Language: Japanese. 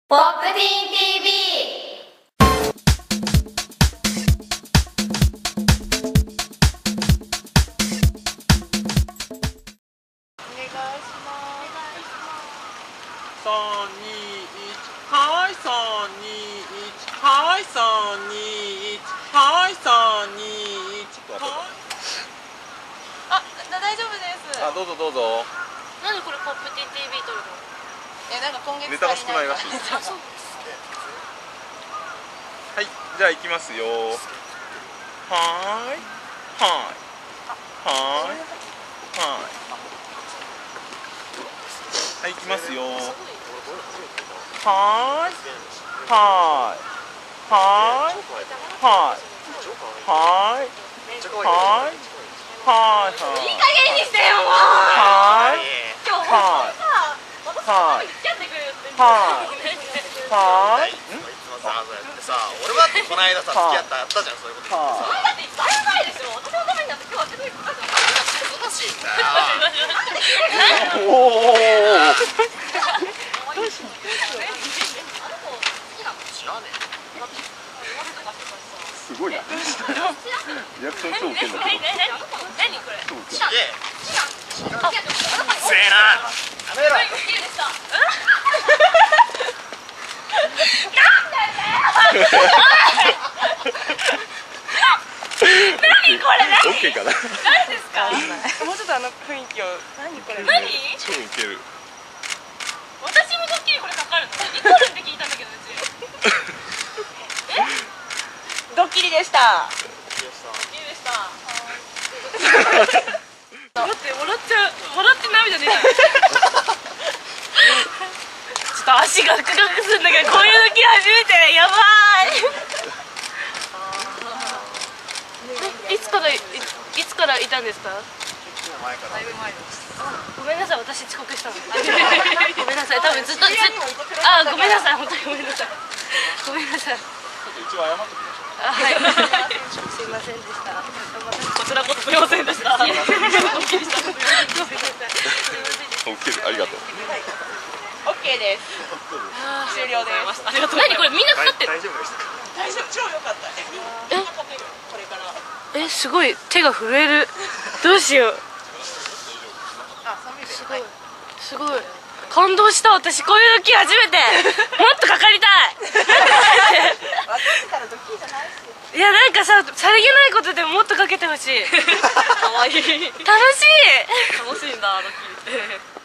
ポップティーン TV。 3、2、1、はい、3、2、1、はい、3、2、1、はい、3、2、1、はい。 あ、大丈夫です。 あ、どうぞどうぞ。 なんでこれポップティーン TV 撮るの？なんか今月ネタが少ないらしい。 あ、そう。 はい、じゃあ行きますよ。はーい、はーい、はーい、はい、行きますよ。はーい、はーい、はーい、はーい、はーい、はい。 いい加減にしてよ、もう。 はーい、 今日は本当さ、私の付き合ってくれるって。 はーい。 さ、俺はこの間さ、付き合ったやったじゃん、そういうこと言ってさ。 だってだいぶ前でしょ。私のためになって今日は手伝いください。 忙しいんだよ。 おお。 知らねすごいな。リアクション超ウケんだけど。 何これ？ え。すげえ。せえな。やめろ。 何これ？ オッケーかな。 何ですか？ もうちょっと雰囲気を。何これ？ 何？ 超ウケる。 私もドッキリこれかかるの？ニコルって聞いたんだけどうち。 ドッキリでした。 いいでした。待って笑って涙出ない。ちょっと足がガクガクするんだけどこういうドッキリ初めてやばい。いつからいたんですか？だいぶ前です。ごめんなさい私遅刻したの。ごめんなさい多分ずっとあごめんなさい本当にごめんなさいごめんなさい。 一応謝ってきましょう。 あはい。すいませんでした。こちらこそすいませんでした。 オッケー、ありがとう。 オッケーです。終了です。 ありがとう。何これみんなかかってる。 大丈夫でしたか。 大丈夫、超良かった。みんな勝てる。これから。 すごい手が震える。どうしよう。 すごい。 すごい感動した。私こういう時初めて。もっとかかりたい。 分かってたらドッキリじゃないし。 いやなんかささりげないことでもっとかけてほしい。可愛い。楽しい。 楽しいんだドッキリって。